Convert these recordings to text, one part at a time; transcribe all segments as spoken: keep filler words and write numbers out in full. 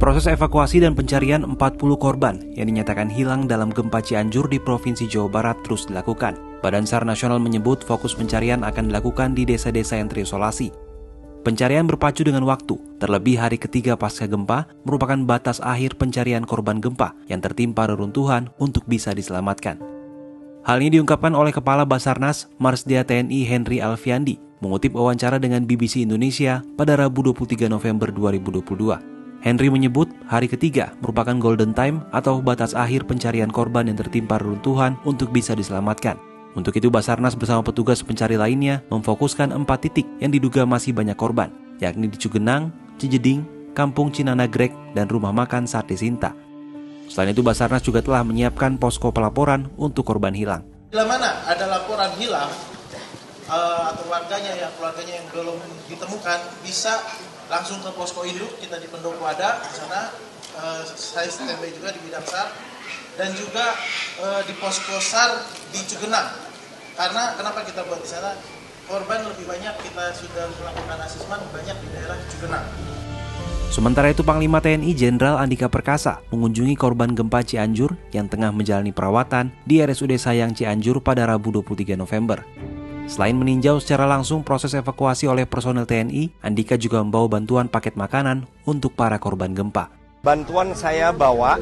Proses evakuasi dan pencarian empat puluh korban yang dinyatakan hilang dalam gempa Cianjur di Provinsi Jawa Barat terus dilakukan. Badan SAR Nasional menyebut fokus pencarian akan dilakukan di desa-desa yang terisolasi. Pencarian berpacu dengan waktu, terlebih hari ketiga pasca gempa merupakan batas akhir pencarian korban gempa yang tertimpa reruntuhan untuk bisa diselamatkan. Hal ini diungkapkan oleh Kepala Basarnas Marsdia T N I Henry Alfiandi mengutip wawancara dengan B B C Indonesia pada Rabu dua puluh tiga November dua ribu dua puluh dua. Henry menyebut hari ketiga merupakan golden time atau batas akhir pencarian korban yang tertimpa reruntuhan untuk bisa diselamatkan. Untuk itu Basarnas bersama petugas pencari lainnya memfokuskan empat titik yang diduga masih banyak korban, yakni di Cugenang, Cijeding, Kampung Cinanagrek, dan Rumah Makan Sate Sinta. Selain itu Basarnas juga telah menyiapkan posko pelaporan untuk korban hilang. Bila mana ada laporan hilang uh, atau warganya yang keluarganya yang belum ditemukan, bisa langsung ke posko induk kita di Pendopo ada di sana, uh, saya standby juga di bidang SAR, dan juga uh, di posko SAR di Cugenang. Karena kenapa kita buat di sana? Korban lebih banyak, kita sudah melakukan asesmen banyak di daerah Cugenang. Sementara itu Panglima T N I Jenderal Andika Perkasa mengunjungi korban gempa Cianjur yang tengah menjalani perawatan di R S U D Sayang Cianjur pada Rabu dua puluh tiga November. Selain meninjau secara langsung proses evakuasi oleh personel T N I, Andika juga membawa bantuan paket makanan untuk para korban gempa. Bantuan saya bawa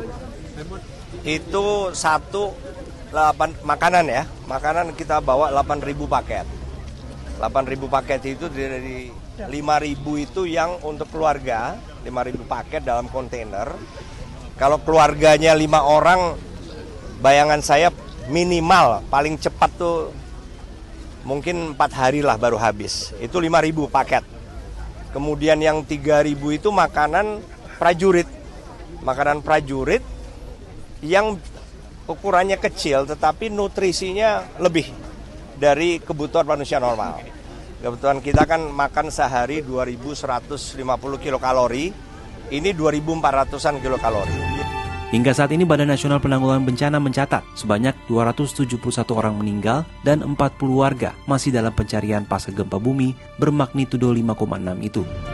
itu satu delapan makanan ya, makanan kita bawa delapan ribu paket. delapan ribu paket itu dari lima ribu itu yang untuk keluarga, lima ribu paket dalam kontainer. Kalau keluarganya lima orang, bayangan saya minimal paling cepat tuh mungkin empat hari lah baru habis. Itu lima ribu paket. Kemudian yang tiga ribu itu makanan prajurit. Makanan prajurit yang ukurannya kecil tetapi nutrisinya lebih dari kebutuhan manusia normal. Kebutuhan kita kan makan sehari dua ribu seratus lima puluh kilokalori. Ini dua ribu empat ratusan kilokalori. Hingga saat ini Badan Nasional Penanggulangan Bencana mencatat sebanyak dua ratus tujuh puluh satu orang meninggal dan empat puluh warga masih dalam pencarian pasca gempa bumi bermagnitudo lima koma enam itu.